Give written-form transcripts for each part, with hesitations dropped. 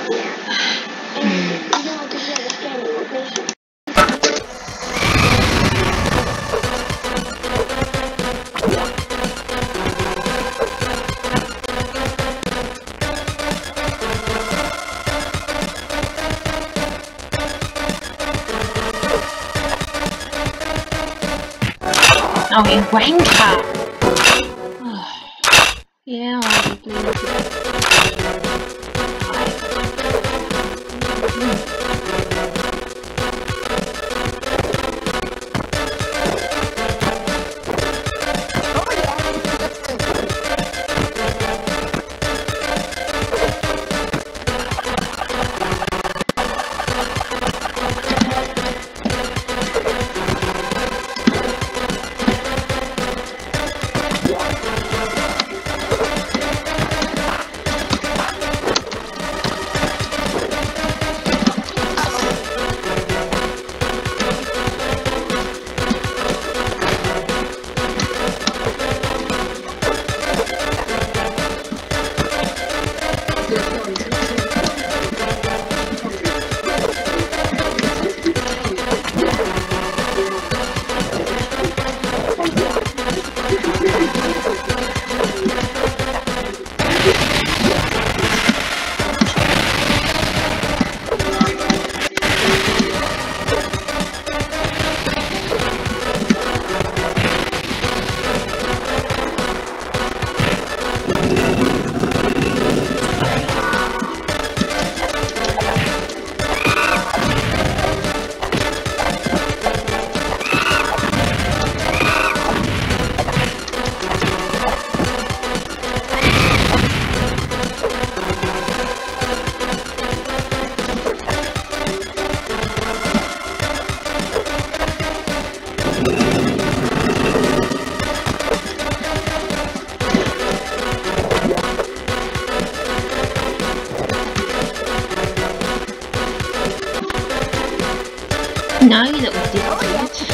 Oh, you wanker! Yeah, I'll be No, you little dickhead.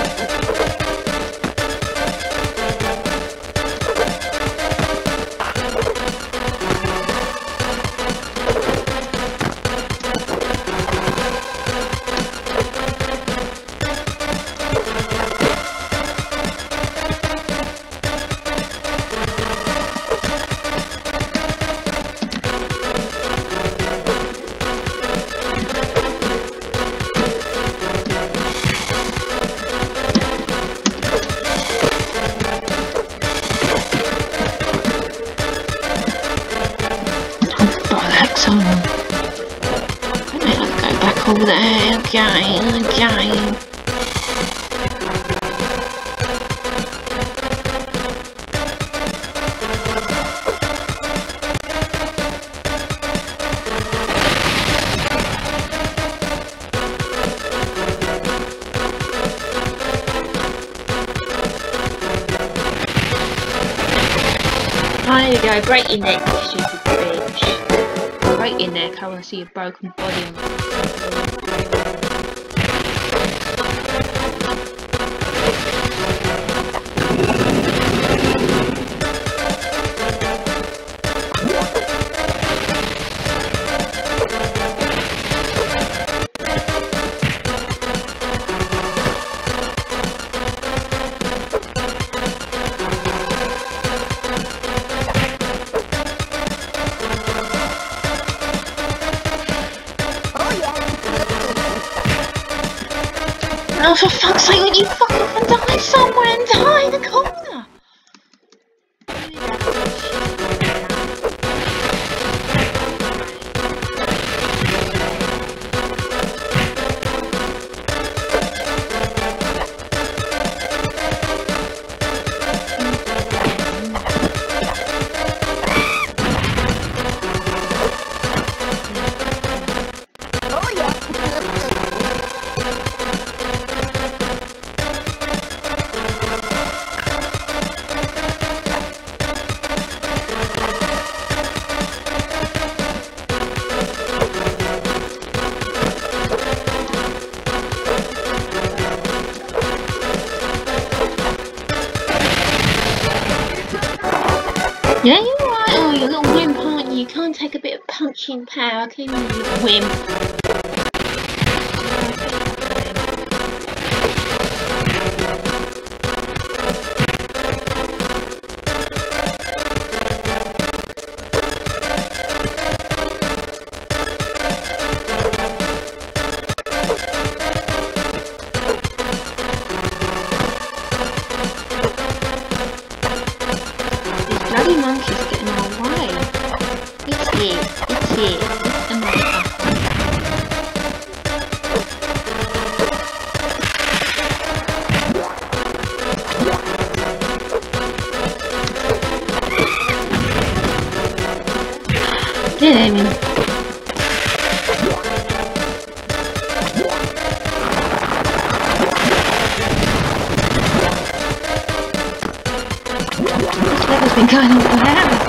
Over there, again. There you go, break your neck, you stupid bitch. Break your neck, I want to see your broken body. Oh, for fuck's sake, would you fucking die somewhere and die in the corner? Yeah, you're right. Oh, you're a little wimp, aren't you? You can't take a bit of punch punching power. Can you wimp? Bloody monkey's getting in our way. It's here. It's here. It's a motherfucker. Get him. This level's been going on for hours.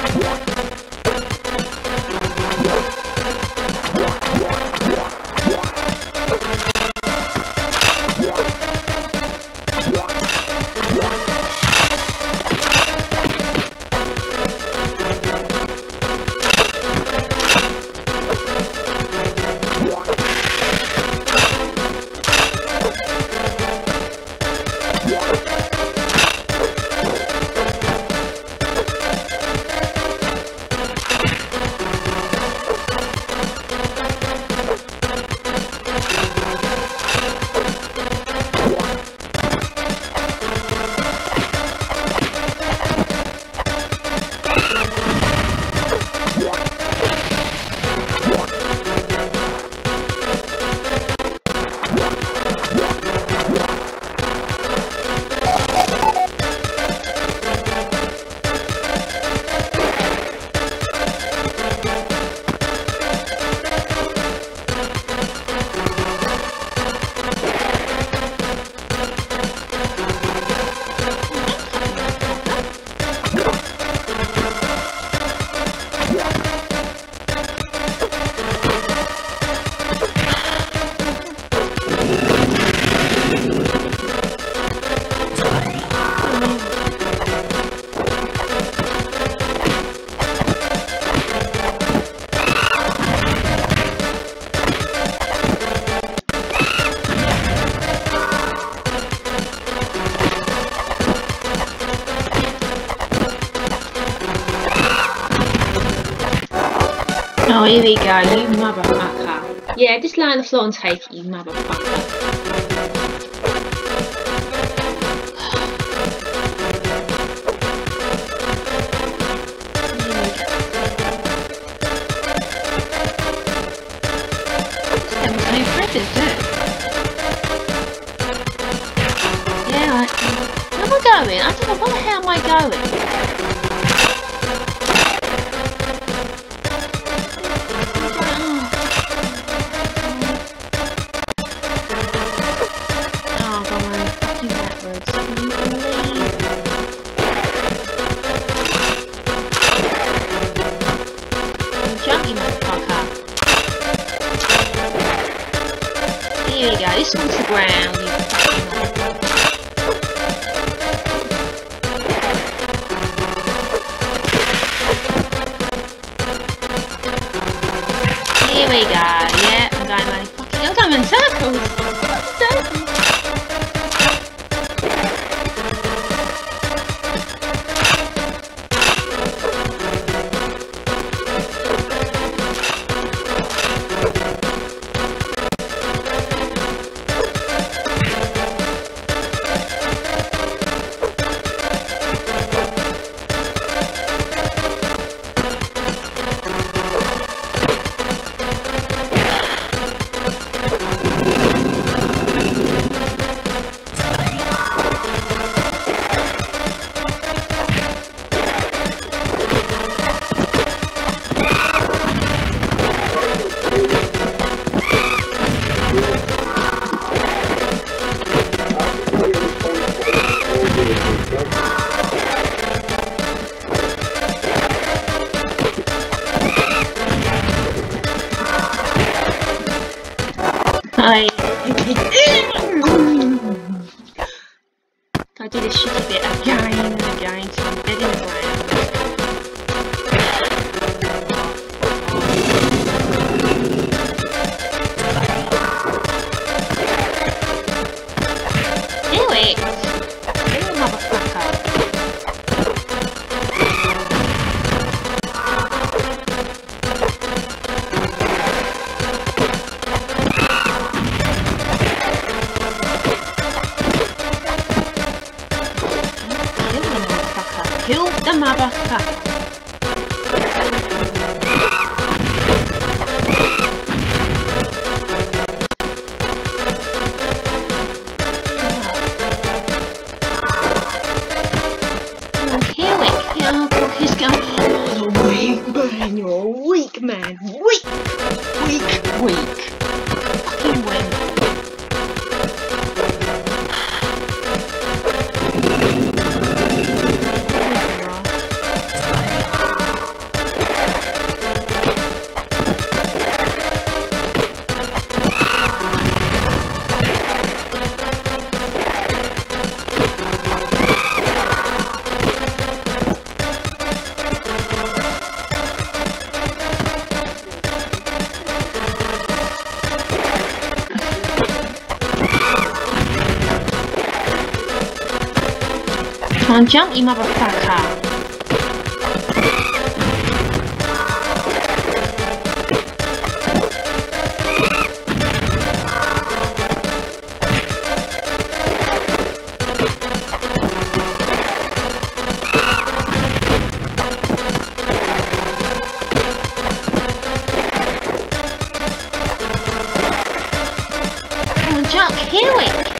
Oh, here we go, you motherfucker. Yeah, just lay on the floor and take it, you motherfucker. There was no presents, yeah, where am I going? I don't know, where the hell am I going? Here we go, this one's the ground. Here we go, yeah, I'm going in circles. Hi. I do this shitty bit again and again till I'm dead in the ground. Weak. Fucking wimp. Come on, jump, you motherfucker. Come on, jump, kill it.